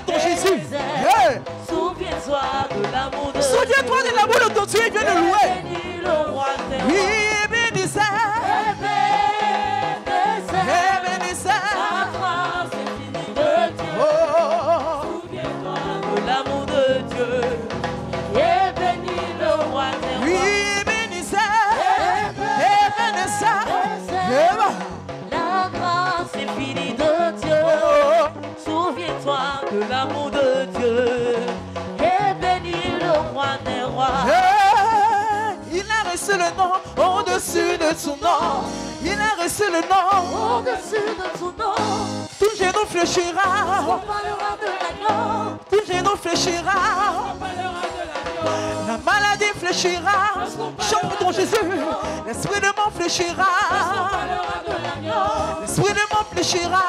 ton Jésus. Hey. Souviens-toi de l'amour de Souviens-toi de l'amour de ton Dieu. Viens le louer. Bénis le roi des rois. Oui, bénissez. Bénissez. La grâce infinie de Dieu. Oh. Souviens-toi de l'amour de Dieu. Et bénis le roi des rois. Oui, bénissez. Bénissez. La grâce infinie de Dieu. Souviens-toi de l'amour de Dieu. Et bénis le roi des rois. Il a reçu le nom au-dessus de son nom. Il a reçu le nom Au-dessus de son nom. Tout genou fléchira. On parlera de l'agneau. Tout genou fléchira. La maladie fléchira. Chante ton Jésus. L'esprit de mort fléchira. L'esprit de mort fléchira.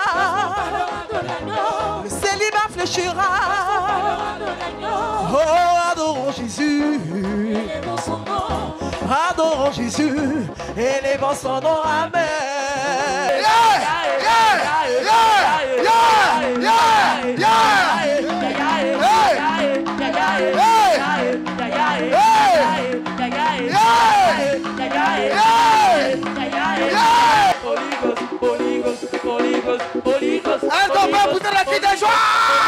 Le célibat fléchira. Oh, adorons Jésus. Adorons Jésus. Élevons son nom. Amen. Est-ce qu'on peut pousser la cri de joie?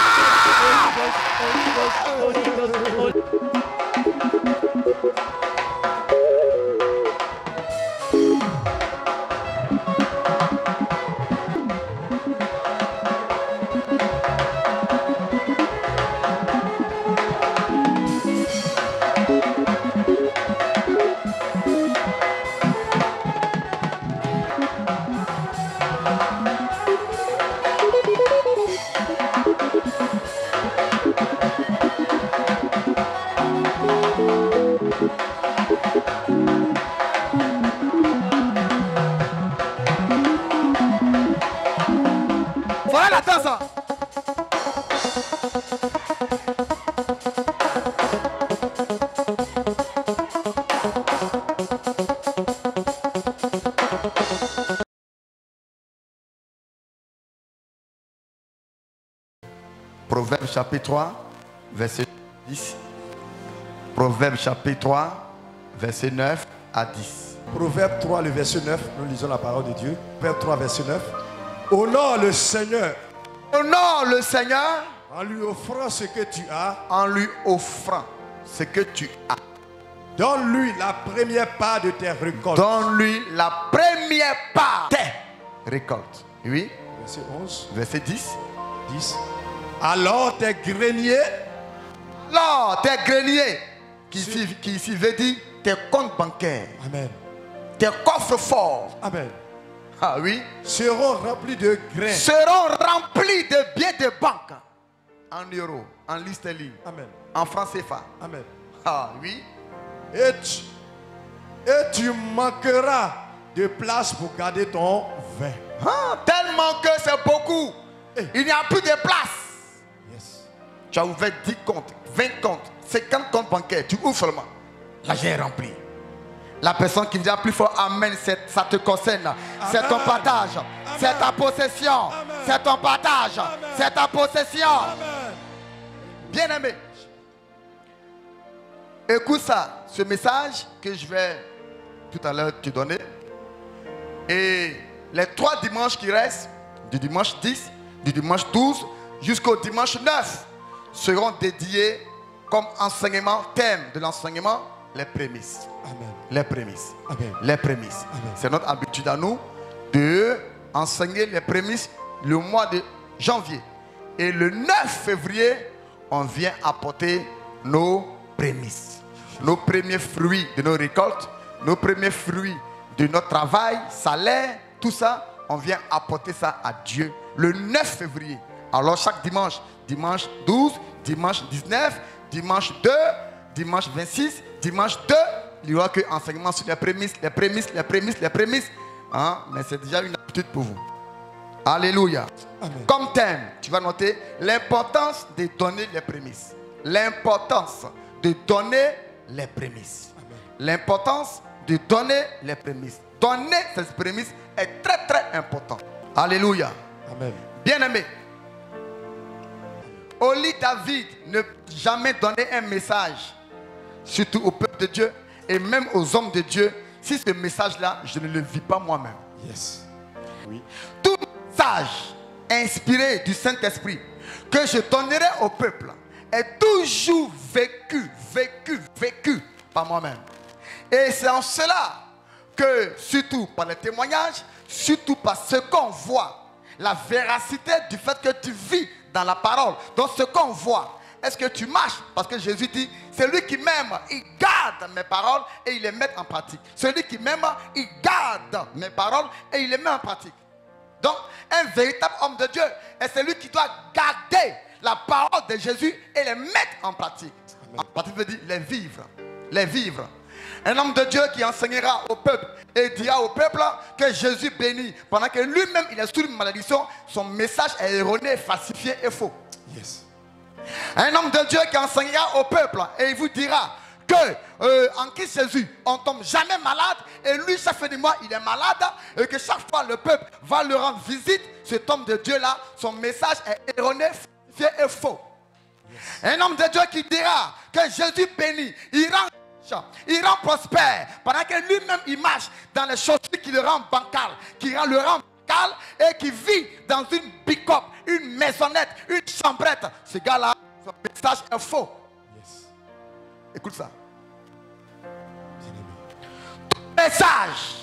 Voilà la danse. Proverbe chapitre 3, verset 10. Proverbe chapitre 3, verset 9 à 10. Proverbe 3, le verset 9, nous lisons la parole de Dieu. Proverbe 3, verset 9. Honore le Seigneur. Honore le Seigneur En lui offrant ce que tu as. en lui offrant ce que tu as. Donne-lui la première part de tes récoltes. Donne-lui la première part des récoltes. Oui. Verset 11. Verset 10. 10. Alors tes greniers. Alors tes greniers, qui ici veut dire tes comptes bancaires, Amen. tes coffres forts, Amen. ah oui, Seront remplis de grains. seront remplis de biens de banque en euros, en livres sterling, Amen. en francs CFA. Amen. Ah oui. Et tu manqueras de place pour garder ton vin. Ah, tellement que c'est beaucoup. Il n'y a plus de place. Yes. Tu as ouvert 10 comptes, 20 comptes, 50 comptes bancaires. Tu ouvres seulement. L'argent est rempli. La personne qui dit plus fort Amen, ça te concerne. C'est ton partage. C'est ta possession. C'est ton partage. C'est ta possession. Bien-aimé, écoute ça, ce message que je vais tout à l'heure te donner. Et les 3 dimanches qui restent, du dimanche 10, du dimanche 12 jusqu'au dimanche 9, seront dédiés comme enseignement, thème de l'enseignement, les prémices. Amen. Les prémices. Amen. Les prémices. Amen. C'est notre habitude à nous de enseigner les prémices le mois de janvier. Et le 9 février, on vient apporter nos prémices. Nos premiers fruits de nos récoltes, nos premiers fruits de notre travail, salaire, tout ça, on vient apporter ça à Dieu le 9 février. Alors chaque dimanche, dimanche 12, dimanche 19, dimanche 2, dimanche 26, dimanche 2, il y aura que enseignement sur les prémices, les prémices, les prémices, les prémices. Hein? Mais c'est déjà une habitude pour vous. Alléluia. Amen. Comme thème, tu vas noter l'importance de donner les prémices. L'importance de donner les prémices. L'importance de donner les prémices. Donner ces prémices est très très important. Alléluia. Amen. Bien-aimé, Au lit David ne jamais donner un message, surtout au peuple de Dieu et même aux hommes de Dieu, si ce message-là, je ne le vis pas moi-même. Yes. Oui. Tout message inspiré du Saint-Esprit que je donnerai au peuple est toujours vécu par moi-même. Et c'est en cela que, surtout par les témoignages, surtout par ce qu'on voit, la véracité du fait que tu vis dans la parole. Donc ce qu'on voit, est-ce que tu marches? Parce que Jésus dit, celui qui m'aime, il garde mes paroles et il les met en pratique. Celui qui m'aime, il garde mes paroles et il les met en pratique. Donc, un véritable homme de Dieu est celui qui doit garder la parole de Jésus et les mettre en pratique. Amen. En pratique veut dire les vivre. Les vivre. Un homme de Dieu qui enseignera au peuple et dira au peuple que Jésus bénit. Pendant que lui-même il est sous une malédiction, son message est erroné, falsifié et faux. Yes. Un homme de Dieu qui enseignera au peuple et il vous dira que en Christ Jésus, on ne tombe jamais malade. Et lui, chaque fin du mois, il est malade. Et que chaque fois le peuple va lui rendre visite, cet homme de Dieu-là, son message est erroné, falsifié et faux. Yes. Un homme de Dieu qui dira que Jésus bénit, il rend prospère, pendant que lui-même il marche dans les choses qui le rendent bancal, et qui vit dans une pick-up, une maisonnette, une chambrette. Ce gars-là, son message est faux. Yes. Écoute ça. Tout message.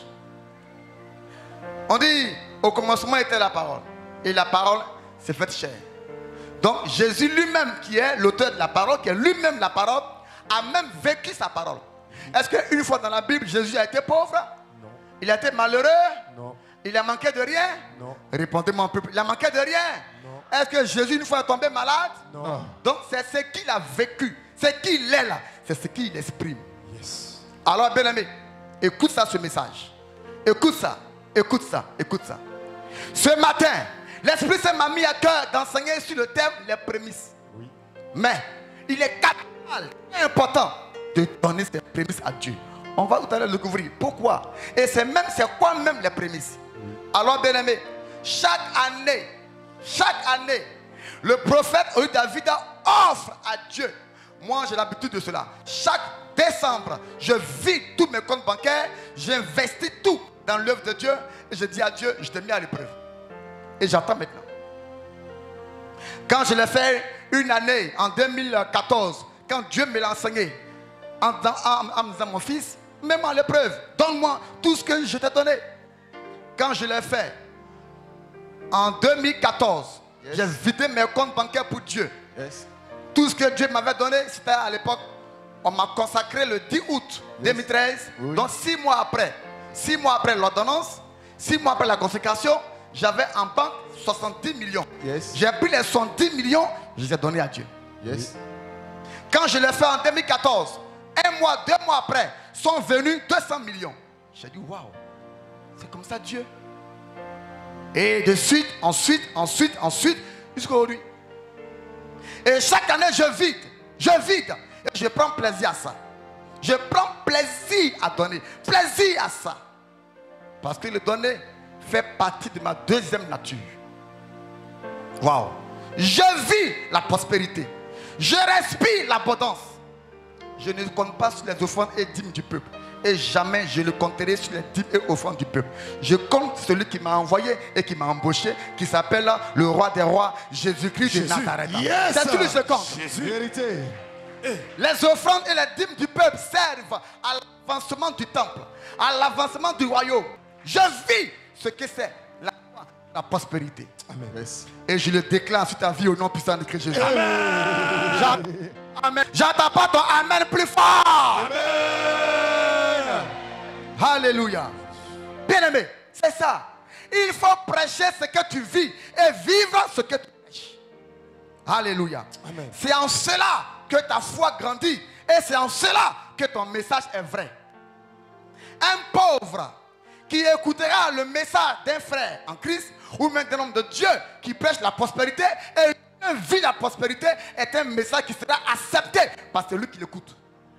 On dit, au commencement était la parole. Et la parole s'est faite chair. Donc Jésus lui-même, qui est l'auteur de la parole, qui est lui-même la parole, a même vécu sa parole. Est-ce qu'une fois dans la Bible, Jésus a été pauvre? Non. Il a été malheureux? Non. Il a manqué de rien? Non. Répondez-moi un peu. Il a manqué de rien? Non. Est-ce que Jésus une fois est tombé malade? Non. Donc c'est ce qu'il a vécu. C'est qui il est là. C'est ce qu'il exprime. Yes. Alors bien aimé, écoute ça, ce message. Écoute ça. Écoute ça. Écoute ça. Ce matin, l'Esprit Saint m'a mis à cœur d'enseigner sur le thème les prémices. Oui. Mais il est capital, important de donner ces prémices à Dieu. On va tout à l'heure le découvrir. Pourquoi? Et c'est quoi même les prémices? Oui. Alors bien aimé, chaque année, le prophète David offre à Dieu. Moi j'ai l'habitude de cela. Chaque décembre, je vide tous mes comptes bancaires, j'investis tout dans l'œuvre de Dieu et je dis à Dieu, je te mets à l'épreuve. Et j'attends maintenant. Quand je l'ai fait une année, en 2014, quand Dieu me l'a enseigné, en me disant mon fils, mets-moi à l'épreuve, donne-moi tout ce que je t'ai donné. Quand je l'ai fait, en 2014, yes, j'ai vidé mes comptes bancaires pour Dieu. Yes. Tout ce que Dieu m'avait donné, c'était à l'époque, on m'a consacré le 10 août, yes, 2013. Oui. Donc 6 mois après l'ordonnance, 6 mois après la consécration, j'avais en banque 70 millions. Yes. J'ai pris les 70 millions, je les ai donnés à Dieu. Yes. Quand je l'ai fait en 2014, 1 mois, 2 mois après, sont venus 200 millions. J'ai dit, waouh, c'est comme ça Dieu. Et de suite, ensuite, jusqu'à aujourd'hui. Et chaque année, je vide. Et je prends plaisir à ça. Je prends plaisir à donner. Plaisir à ça. Parce que le donner fait partie de ma deuxième nature. Waouh. Je vis la prospérité. Je respire l'abondance. Je ne compte pas sur les offrandes et dîmes du peuple. Et jamais je ne compterai sur les dîmes et offrandes du peuple. Je compte celui qui m'a envoyé et qui m'a embauché, qui s'appelle le roi des rois, Jésus-Christ de Nazareth. Yes. C'est celui que je compte. Jésus. Vérité. Les offrandes et les dîmes du peuple servent à l'avancement du temple, à l'avancement du royaume. Je vis ce que c'est la prospérité. Amen. Yes. Et je le déclare sur ta vie au nom puissant de Christ Jésus. Amen. Amen. J'entends pas ton amen plus fort. Amen. Alléluia. Bien aimé, c'est ça. Il faut prêcher ce que tu vis et vivre ce que tu prêches. Alléluia. C'est en cela que ta foi grandit et c'est en cela que ton message est vrai. Un pauvre qui écoutera le message d'un frère en Christ ou même d'un homme de Dieu qui prêche la prospérité et vit la prospérité est un message qui sera accepté par celui qui l'écoute.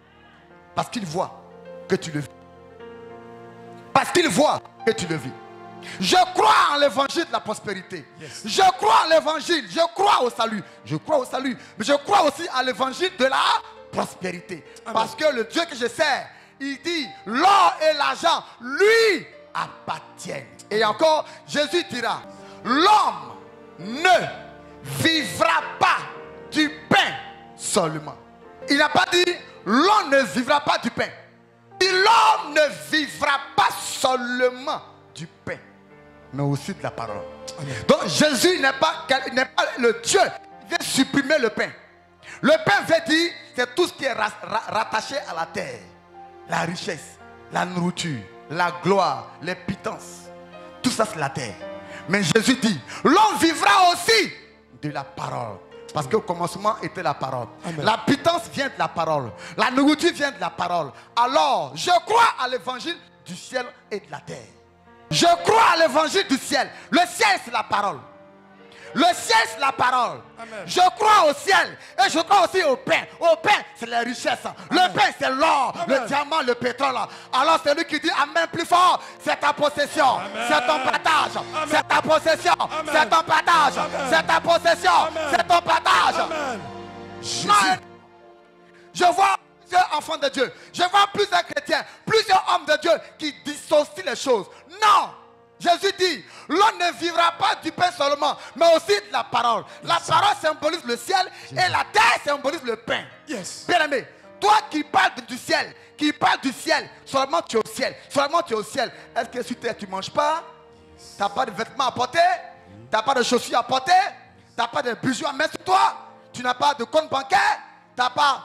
Parce qu'il voit que tu le vis. Parce qu'il voit que tu le vis. Je crois en l'évangile de la prospérité. Yes. Je crois en l'évangile. Je crois au salut. Je crois au salut. Mais je crois aussi à l'évangile de la prospérité. Amen. Parce que le Dieu que je sers, il dit, l'or et l'argent lui appartiennent. Et encore, Jésus dira, l'homme ne vivra pas du pain seulement. Il n'a pas dit, l'homme ne vivra pas du pain. Il dit, l'homme ne vivra pas seulement du pain, mais aussi de la parole. Amen. Donc Jésus n'est pas le Dieu qui vient supprimer le pain. Le pain veut dire, c'est tout ce qui est rattaché à la terre. La richesse, la nourriture, la gloire, les pitances. Tout ça c'est la terre. Mais Jésus dit, l'homme vivra aussi de la parole. Parce qu'au commencement était la parole. Amen. La pitance vient de la parole. La nourriture vient de la parole. Alors, je crois à l'évangile du ciel et de la terre. Je crois à l'évangile du ciel. Le ciel, c'est la parole. Le ciel, c'est la parole. Amen. Je crois au ciel. Et je crois aussi au pain. Au pain, c'est la richesse. Le pain, c'est l'or, le diamant, le pétrole. Alors, c'est lui qui dit Amen plus fort. C'est ta possession. C'est ton partage. C'est ta possession. C'est ton partage. C'est ta possession. C'est ton partage. Amen. Non, je vois plusieurs enfants de Dieu. Je vois plusieurs chrétiens, plusieurs hommes de Dieu qui dissocient les choses. Non! Jésus dit, l'homme ne vivra pas du pain seulement, mais aussi de la parole. La parole symbolise le ciel et la terre symbolise le pain. Yes. Bien aimé, toi qui parles du ciel, seulement tu es au ciel, seulement tu es au ciel. Est-ce que sur terre tu ne manges pas? Tu n'as pas de vêtements à porter? Tu n'as pas de chaussures à porter? Tu n'as pas de bijoux à mettre sur toi? Tu n'as pas de compte bancaire? Tu n'as pas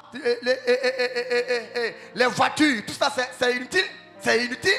les voitures? Tout ça c'est inutile? C'est inutile?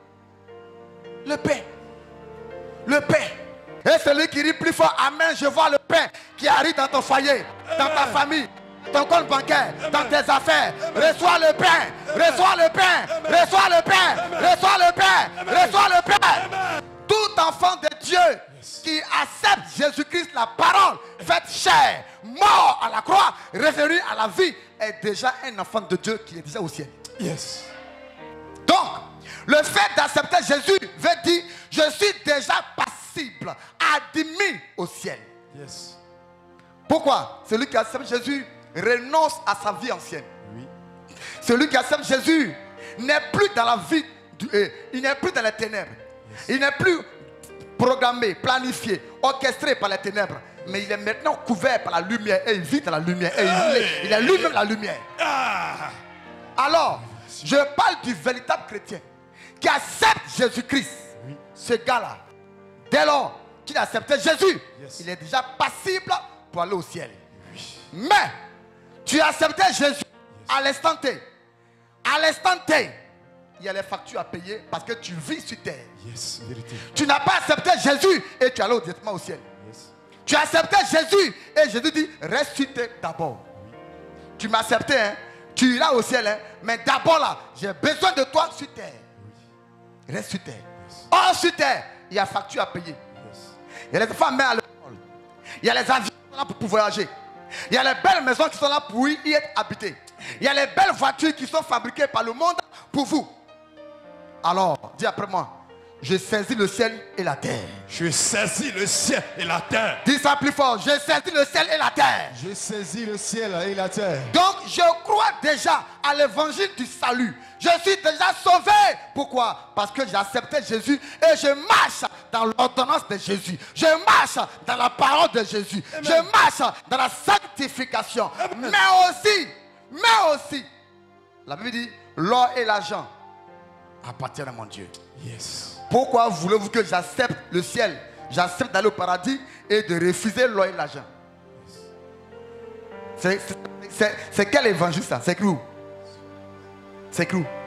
Le pain. Le pain. Et celui qui rit plus fort, Amen, je vois le pain qui arrive dans ton foyer, dans ta famille, ton compte bancaire, dans tes affaires. Reçois le pain, reçois le pain, reçois le pain, reçois le pain, reçois le pain. Tout enfant de Dieu qui accepte Jésus-Christ, la parole, faite chair, mort à la croix, revenu à la vie, est déjà un enfant de Dieu qui est déjà au ciel. Yes. Donc, le fait d'accepter Jésus veut dire, je suis déjà passible, admis au ciel. Yes. Pourquoi? Celui qui accepte Jésus renonce à sa vie ancienne. Oui. Celui qui accepte Jésus n'est plus dans la vie, il n'est plus dans les ténèbres. Yes. Il n'est plus programmé, planifié, orchestré par les ténèbres. Mais il est maintenant couvert par la lumière et il vit dans la lumière. Et il est lui-même la lumière. Alors, je parle du véritable chrétien qui accepte Jésus-Christ. Oui. Ce gars-là, dès lors qu'il a accepté Jésus, Yes. il est déjà passible pour aller au ciel. Oui. Mais tu as accepté Jésus à l'instant T. À l'instant T, il y a les factures à payer parce que tu vis sur terre. Yes, vérité. Tu n'as pas accepté Jésus et tu allais directement au ciel. Yes. Tu as accepté Jésus et Jésus dit reste sur terre d'abord. Oui. Tu m'as accepté, hein? Tu iras au ciel, hein? Mais d'abord là, j'ai besoin de toi sur terre. Oui. Reste sur terre. Yes. Or sur terre, il y a facture à payer. Yes. Il y a les femmes à l'école. Il y a les avions qui sont là pour voyager. Il y a les belles maisons qui sont là pour y être habitées. Il y a les belles voitures qui sont fabriquées par le monde pour vous. Alors, dis après moi, je saisis le ciel et la terre. Je saisis le ciel et la terre. Dis ça plus fort, je saisis le ciel et la terre. Je saisis le ciel et la terre. Donc, je crois déjà à l'évangile du salut. Je suis déjà sauvé. Pourquoi? Parce que j'ai accepté Jésus et je marche dans l'ordonnance de Jésus. Je marche dans la parole de Jésus. Amen. Je marche dans la sanctification. Amen. Mais aussi, la Bible dit, l'or et l'argent appartiennent à mon Dieu. Yes. Pourquoi voulez-vous que j'accepte le ciel, j'accepte d'aller au paradis et de refuser l'or et l'argent? C'est quel évangile ça? C'est écrit où? C'est écrit où?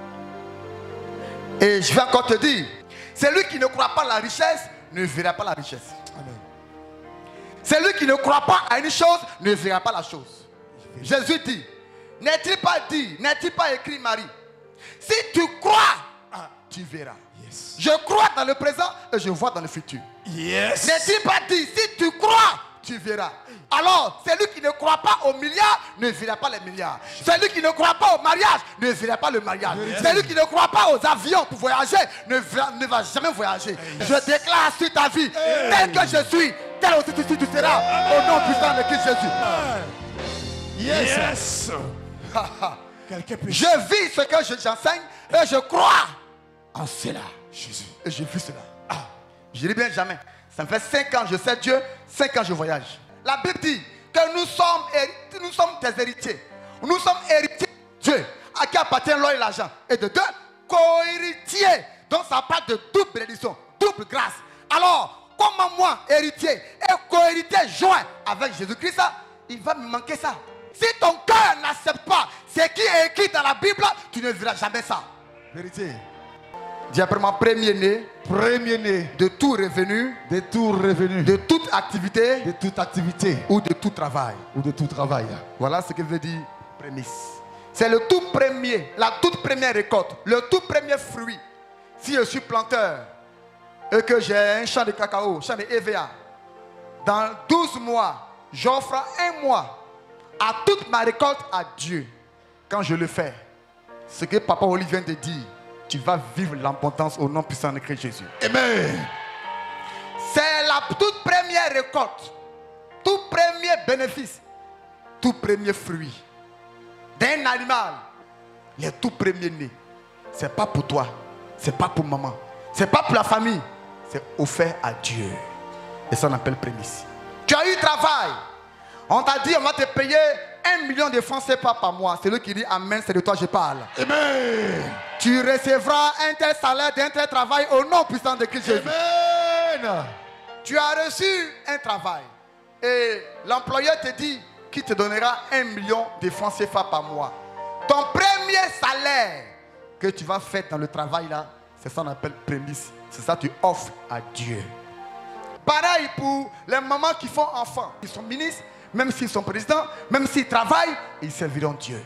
Et je vais encore te dire, celui qui ne croit pas à la richesse ne verra pas la richesse. Amen. Celui qui ne croit pas à une chose ne verra pas la chose. Jésus dit, n'est-il pas dit, n'est-il pas écrit, Marie? Si tu crois, tu verras. Yes. Je crois dans le présent et je vois dans le futur. Yes. N'est-il pas dit, si tu crois, tu verras. Alors, celui qui ne croit pas aux milliards ne verra pas les milliards. Celui qui ne croit pas au mariage ne verra pas le mariage. Celui qui ne croit pas aux avions pour voyager ne va jamais voyager. Je déclare sur ta vie, tel que je suis, tel aussi tu seras, au nom puissant de Christ Jésus. Yes. Quelqu'un peut... Je vis ce que j'enseigne et je crois en cela. Jésus. Et je vis cela. Je dis bien jamais. Ça me fait 5 ans je sais Dieu, 5 ans je voyage. La Bible dit que nous sommes des héritiers. Nous sommes héritiers de Dieu, à qui appartient l'or et l'argent. Et de deux, co-héritiers. Donc ça parle de double bénédiction, double grâce. Alors, comment moi, héritier et co-héritier joint avec Jésus-Christ, il va me manquer ça. Si ton cœur n'accepte pas ce qui est écrit dans la Bible, tu ne verras jamais ça. Vérité. Dis après moi, premier-né de tout revenu, de toute activité, de toute activité ou de tout travail. ou de tout travail. Voilà ce que veut dire prémisse. C'est le tout premier, la toute première récolte, le tout premier fruit. Si je suis planteur et que j'ai un champ de cacao, un champ de EVA, dans 12 mois, j'offre un mois à toute ma récolte à Dieu. Quand je le fais, ce que Papa Olivier vient de dire, tu vas vivre l'abondance au nom puissant de Christ Jésus. Amen. C'est la toute première récolte, tout premier bénéfice, tout premier fruit d'un animal, les tout premiers nés. C'est pas pour toi, c'est pas pour maman, c'est pas pour la famille, c'est offert à Dieu. Et ça on appelle prémisse. Tu as eu travail, on t'a dit on va te payer 1 million de francs CFA par mois. C'est lui qui dit amen, c'est de toi je parle. Amen. Tu recevras un tel salaire d'un tel travail au nom puissant de Christ Jésus. Amen. Tu as reçu un travail et l'employeur te dit qu'il te donnera 1 million de francs CFA par mois. Ton premier salaire que tu vas faire dans le travail là, c'est ça qu'on appelle prémisse. C'est ça que tu offres à Dieu. Pareil pour les mamans qui font enfants. Ils sont ministres, même s'ils sont présidents, même s'ils travaillent, ils serviront Dieu.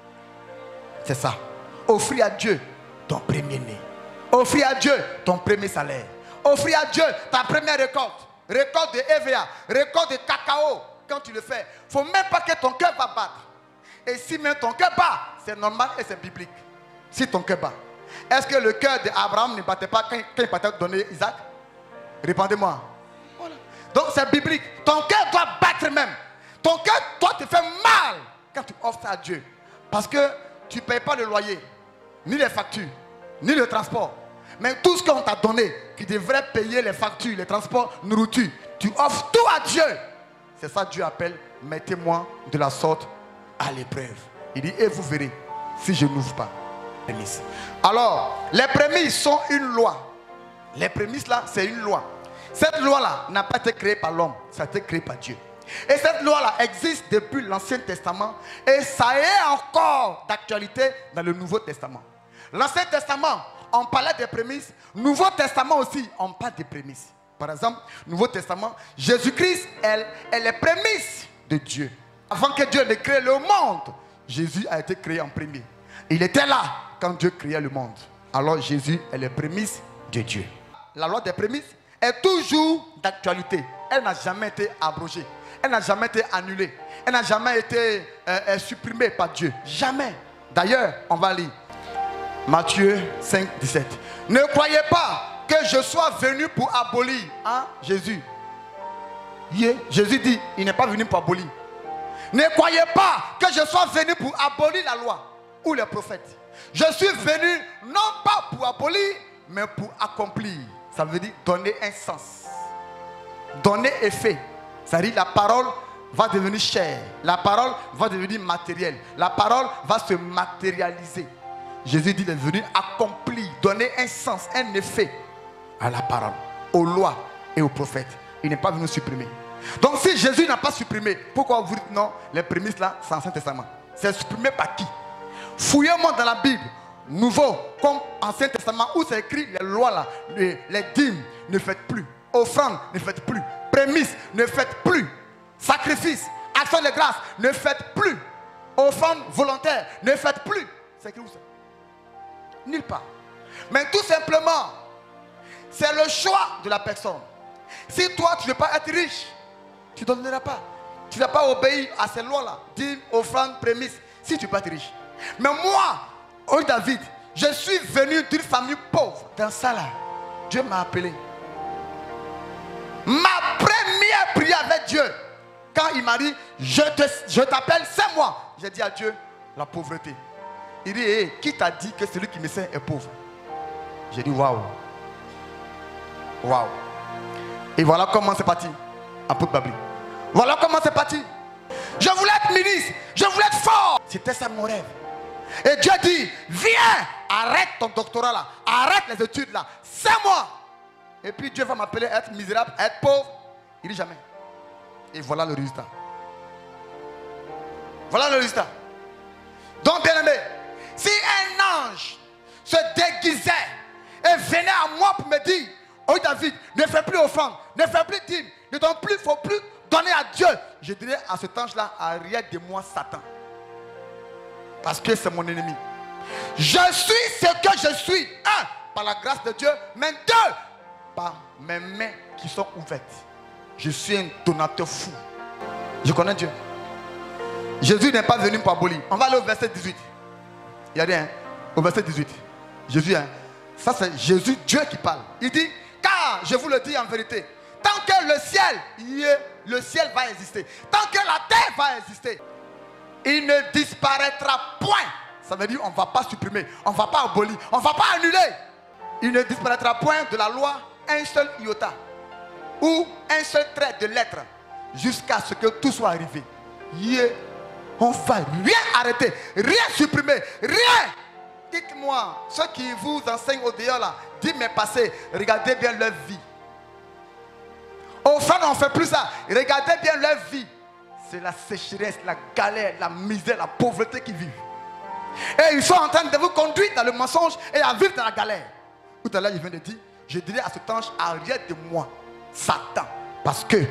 C'est ça. Offrir à Dieu ton premier-né. Offrir à Dieu ton premier salaire. Offrir à Dieu ta première récolte. Récolte de EVA, récolte de cacao. Quand tu le fais, il ne faut même pas que ton cœur va battre. Et si même ton cœur bat, c'est normal et c'est biblique. Si ton cœur bat. Est-ce que le cœur d'Abraham ne battait pas quand il partait donner Isaac? Répondez-moi. Voilà. Donc c'est biblique. Ton cœur doit battre même. Ton cœur doit te faire mal quand tu offres à Dieu. Parce que tu ne payes pas le loyer, ni les factures, ni le transport. Mais tout ce qu'on t'a donné, qui devrait payer les factures, les transports, nourriture, tu offres tout à Dieu. C'est ça que Dieu appelle, mettez-moi de la sorte à l'épreuve. Il dit, et vous verrez, si je n'ouvre pas. Prémices. Alors, les prémices sont une loi. Les prémices là, c'est une loi. Cette loi-là n'a pas été créée par l'homme, ça a été créé par Dieu. Et cette loi-là existe depuis l'Ancien Testament et ça est encore d'actualité dans le Nouveau Testament. L'Ancien Testament, on parlait des prémices. Nouveau Testament aussi, on parle des prémices. Par exemple, Nouveau Testament, Jésus-Christ est les prémices de Dieu. Avant que Dieu ne crée le monde, Jésus a été créé en premier. Il était là quand Dieu créait le monde. Alors Jésus est les prémices de Dieu. La loi des prémices est toujours d'actualité. Elle n'a jamais été abrogée. Elle n'a jamais été annulée. Elle n'a jamais été supprimée par Dieu. Jamais. D'ailleurs, on va lire Matthieu 5, 17. Ne croyez pas que je sois venu pour abolir Jésus. Jésus dit, il n'est pas venu pour abolir. Ne croyez pas que je sois venu pour abolir la loi ou les prophètes. Je suis venu non pas pour abolir, mais pour accomplir. Ça veut dire donner un sens. Donner effet. Ça veut dire la parole va devenir chair. La parole va devenir matérielle. La parole va se matérialiser. Jésus dit qu'il est venu accomplir, donner un sens, un effet à la parole, aux lois et aux prophètes. Il n'est pas venu supprimer. Donc si Jésus n'a pas supprimé, pourquoi vous dites non, les prémices là, c'est l'Ancien Testament? C'est supprimé par qui? Fouillez-moi dans la Bible, Nouveau comme Ancien Testament, où c'est écrit les lois là, les dîmes, ne faites plus. Offrande, ne faites plus. Prémices, ne faites plus. Sacrifice, action de grâce, ne faites plus. Offrande volontaire, ne faites plus. C'est écrit où ça? Nulle part. Mais tout simplement, c'est le choix de la personne. Si toi, tu ne veux pas être riche, Tu ne donneras pas. Tu n'as pas obéi à ces lois-là. Dîme, offrande, prémisse. Si tu peux être riche. Mais moi, oh David, je suis venu d'une famille pauvre. Dans ça là, Dieu m'a appelé. Ma première prière avec Dieu, quand il m'a dit, je t'appelle, c'est moi. J'ai dit à Dieu, la pauvreté. Il dit, hey, qui t'a dit que celui qui me sert est pauvre? J'ai dit, waouh. Waouh. Et voilà comment c'est parti. Un peu de babli. Voilà comment c'est parti. Je voulais être ministre. Je voulais être fort. C'était ça mon rêve. Et Dieu dit, viens, arrête ton doctorat là. Arrête les études là. C'est moi. Et puis Dieu va m'appeler à être misérable, à être pauvre. Il dit jamais. Et voilà le résultat. Voilà le résultat. Donc bien aimé, si un ange se déguisait et venait à moi pour me dire, oh David, ne fais plus offrande, ne fais plus dîme, ne donne plus, il ne faut plus donner à Dieu. Je dirais à cet ange-là, arrière de moi Satan. Parce que c'est mon ennemi. Je suis ce que je suis. Un, par la grâce de Dieu, mais deux, par mes mains qui sont ouvertes. Je suis un donateur fou. Je connais Dieu. Jésus n'est pas venu pour abolir. On va aller au verset 18. Il y a rien. Au verset 18. Jésus, hein, ça c'est Jésus, Dieu qui parle. Il dit, car je vous le dis en vérité, tant que le ciel va exister, tant que la terre va exister, il ne disparaîtra point. Ça veut dire on ne va pas supprimer, on ne va pas abolir, on ne va pas annuler. Il ne disparaîtra point de la loi un seul iota ou un seul trait de lettre jusqu'à ce que tout soit arrivé. On ne va rien arrêter, rien supprimer, rien. Dites-moi, ceux qui vous enseignent au dehors là, dites mes passés, regardez bien leur vie. Au fond, on ne fait plus ça. Regardez bien leur vie. C'est la sécheresse, la galère, la misère, la pauvreté qu'ils vivent. Et ils sont en train de vous conduire dans le mensonge et à vivre dans la galère. Tout à l'heure, il vient de dire, je dirais à cet ange, arrête de moi, Satan. Parce que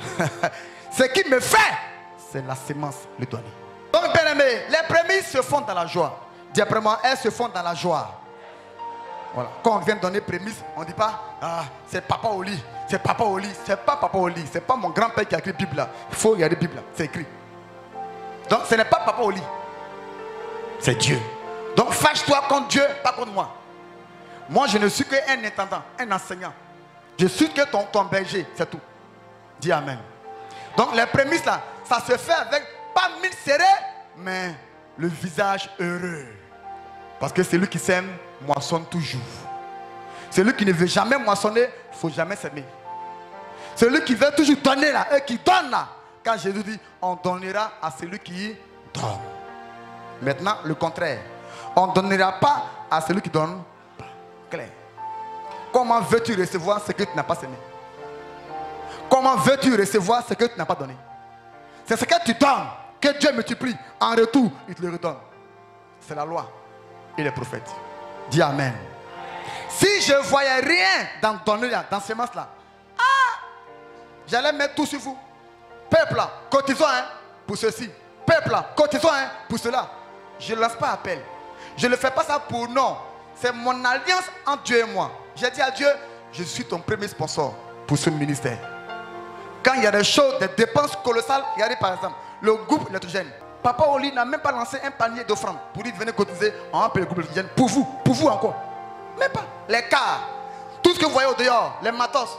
ce qui me fait, c'est la sémence, le donner. Donc, bien aimé, les prémices se font dans la joie. Dis après moi, elles se font dans la joie. Voilà. Quand on vient donner prémices, on ne dit pas, ah, c'est papa au lit. C'est papa au lit. C'est pas papa au lit. C'est pas mon grand-père qui a écrit la Bible là. Il faut regarder la Bible là. C'est écrit. Donc, ce n'est pas papa au lit. C'est Dieu. Donc, fâche-toi contre Dieu, pas contre moi. Moi, je ne suis qu'un intendant, un enseignant. Je suis que ton berger, c'est tout. Dis amen. Donc, les prémices là, ça se fait avec pas mille serrés, mais le visage heureux. Parce que celui qui sème moissonne toujours. Celui qui ne veut jamais moissonner, il ne faut jamais s'aimer. Celui qui veut toujours donner là, et qui donne là. Quand Jésus dit, on donnera à celui qui donne. Maintenant, le contraire. On ne donnera pas à celui qui donne. Clair. Comment veux-tu recevoir ce que tu n'as pas semé? Comment veux-tu recevoir ce que tu n'as pas donné? C'est ce que tu donnes que Dieu multiplie. En retour, il te le redonne. C'est la loi et les prophètes. Dis amen. Si je ne voyais rien dans donner là, dans ces masses là, j'allais mettre tout sur vous. Peuple là, cotisons hein, pour ceci. Peuple là, cotisons hein, pour cela. Je ne lance pas appel. Je ne fais pas ça pour non. C'est mon alliance entre Dieu et moi. J'ai dit à Dieu, je suis ton premier sponsor pour ce ministère. Quand il y a des choses, des dépenses colossales, regardez par exemple, le groupe électrogène. Papa Oli n'a même pas lancé un panier d'offrandes pour dire venez cotiser, on va payer le groupe électrogène. Pour vous encore. Même pas. Les cars, tout ce que vous voyez au dehors, les matos,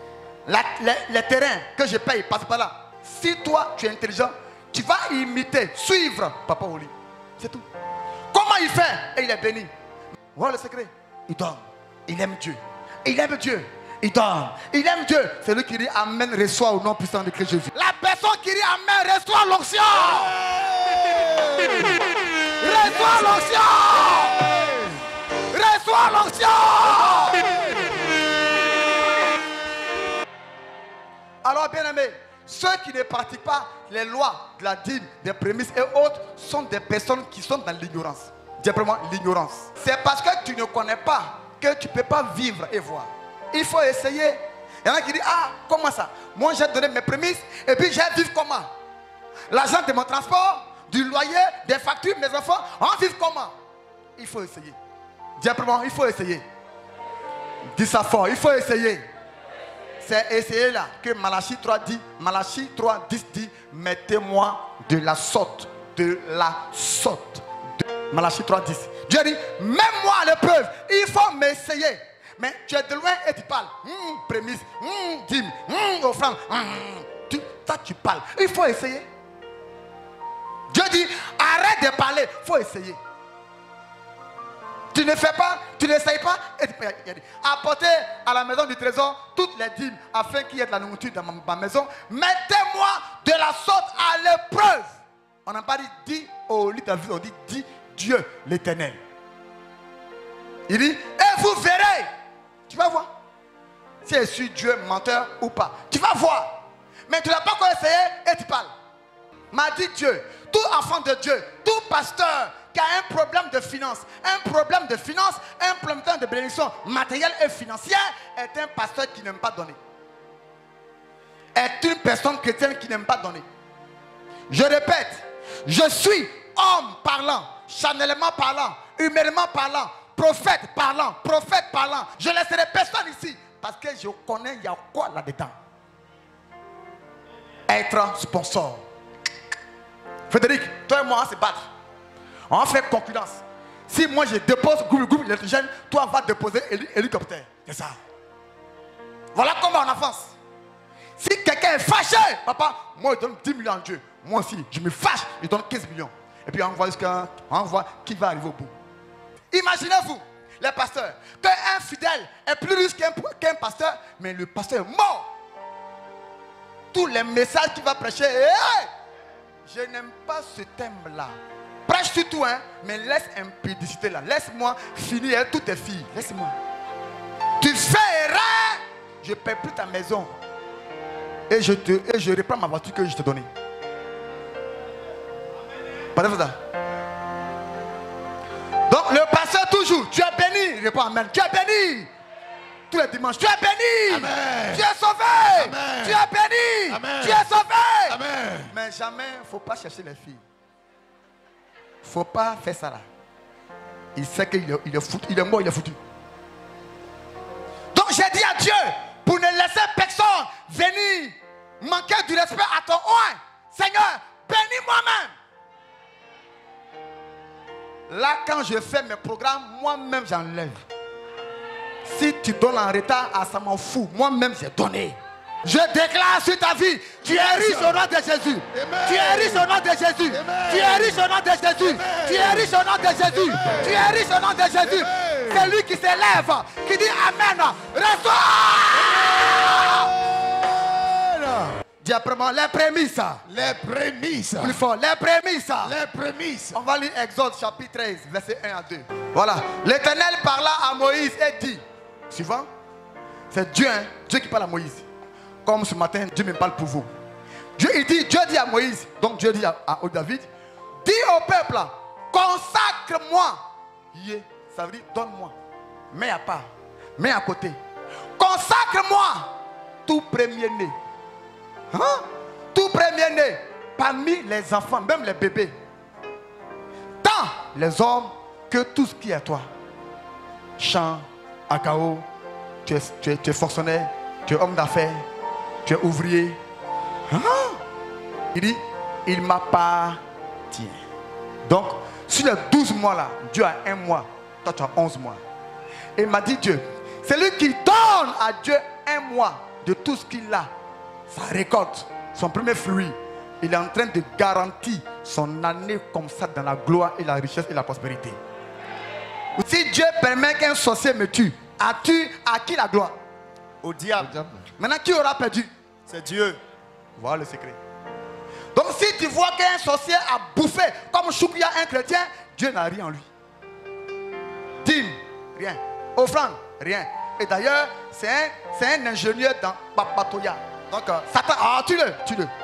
les terrains que je paye, passe par là. Si toi tu es intelligent, tu vas imiter, suivre Papa Oli. C'est tout. Comment il fait? Et il est béni. Voilà le secret. Il donne. Il aime Dieu. Il aime Dieu. Il donne. Il aime Dieu. C'est lui qui dit Amen, reçoit au nom puissant de Christ Jésus. La personne qui dit Amen, reçoit l'onction. Reçoit l'onction. Reçoit l'onction. Alors bien aimé, ceux qui ne pratiquent pas les lois de la dîme, des prémices et autres sont des personnes qui sont dans l'ignorance. Dis après moi, l'ignorance. C'est parce que tu ne connais pas que tu ne peux pas vivre et voir. Il faut essayer. Il y en a qui disent, ah, comment ça? Moi, j'ai donné mes prémices et puis j'ai vivre comment? L'argent de mon transport, du loyer, des factures, mes enfants, on vit comment? Il faut essayer. Dis après moi, il faut essayer. Dis ça fort, il faut essayer. c'est essayé là que Malachie 3 dit, Malachie 3, 10 dit, mettez-moi de la sorte, Malachie 3, 10. Dieu dit, mets-moi à l'épreuve, il faut m'essayer. Mais tu es de loin et tu parles. Prémisse, dîme, offrande. Toi tu parles. Il faut essayer. Dieu dit, arrête de parler, il faut essayer. Tu ne fais pas, tu n'essayes pas. Et il a dit, apportez à la maison du trésor toutes les dîmes afin qu'il y ait de la nourriture dans ma maison. Mettez-moi de la sorte à l'épreuve. On n'a pas dit au lit de la vie, on dit Dieu l'Éternel. Il dit, et vous verrez. Tu vas voir si je suis Dieu menteur ou pas. Tu vas voir. Mais tu n'as pas encore essayé et tu parles. M'a dit Dieu, tout enfant de Dieu, tout pasteur qui a un problème de finance, un problème de bénédiction matérielle et financière, est un pasteur qui n'aime pas donner. Est une personne chrétienne qui n'aime pas donner. Je répète, je suis homme parlant, charnellement parlant, humainement parlant, prophète parlant. Je ne laisserai personne ici parce que je connais il y a quoi là-dedans. Être sponsor. Frédéric, toi et moi, on se battre. On fait concurrence. Si moi je dépose groupe électrogène, toi va déposer hélicoptère. C'est ça. Voilà comment on avance. Si quelqu'un est fâché, papa, moi je donne 10 millions à Dieu. Moi aussi, je me fâche, je donne 15 millions. Et puis on voit qui va arriver au bout. Imaginez-vous, les pasteurs, qu'un fidèle est plus riche qu'un pasteur, mais le pasteur est mort. Tous les messages qu'il va prêcher, je n'aime pas ce thème-là. Prêche sur tout, mais laisse impudicité là. Laisse-moi finir toutes tes filles. Laisse-moi. Tu fais erreur, je ne paie plus ta maison. Et je reprends ma voiture que je t'ai donnée. Parlez-vous ça? Donc le pasteur toujours, tu es béni. Il répond amen. Tu es béni. Tous les dimanches, tu es béni. Amen. Tu es sauvé. Amen. Tu es béni. Amen. Tu es sauvé. Amen. Mais jamais, il ne faut pas chercher les filles. Il ne faut pas faire ça là. Il sait qu'il est foutu. Il est mort, il est foutu. Donc j'ai dit à Dieu, pour ne laisser personne venir manquer du respect à ton oint. Seigneur, bénis moi-même. Là, quand je fais mes programmes, moi-même j'enlève. Si tu donnes en retard, ça m'en fout. Moi-même j'ai donné. Je déclare sur ta vie, tu es riche au nom de Jésus. Amen. Tu es riche au nom de Jésus. Amen. Tu es riche au nom de Jésus. Amen. Tu es riche au nom de Jésus. Amen. Tu es riche au nom de Jésus. Amen. C'est lui qui s'élève, qui dit Amen. Reçois. Dis après moi, les prémices. Les prémices. Plus fort, les prémices. Les prémices. On va lire Exode chapitre 13, verset 1 à 2. Voilà. L'Éternel parla à Moïse et dit, suivant, c'est Dieu, Dieu qui parle à Moïse. Comme ce matin, Dieu me parle pour vous. Dieu dit à Moïse, donc Dieu dit à David, dis au peuple, consacre-moi. Ça veut dire, donne-moi. Mets à part, mets à côté. Consacre-moi tout premier-né. Tout premier-né parmi les enfants, même les bébés. Tant les hommes que tout ce qui est à toi. Champ, Akao, tu es fonctionnaire, tu es homme d'affaires, tu es ouvrier. Il dit, il m'appartient. Donc, sur les 12 mois là, Dieu a 1 mois, toi tu as 11 mois. Et il m'a dit Dieu, c'est lui qui donne à Dieu 1 mois de tout ce qu'il a, sa récolte, son premier fruit. Il est en train de garantir son année comme ça dans la gloire et la richesse et la prospérité. Si Dieu permet qu'un sorcier me tue, as-tu acquis la gloire? Au diable. Maintenant, qui aura perdu? C'est Dieu. Voilà le secret. Donc, si tu vois qu'un sorcier a bouffé comme Choukria un chrétien, Dieu n'a rien en lui. Dîme, rien. Offrande, rien. Et d'ailleurs, c'est un ingénieur dans Papatoya. Donc, Satan, tue-le.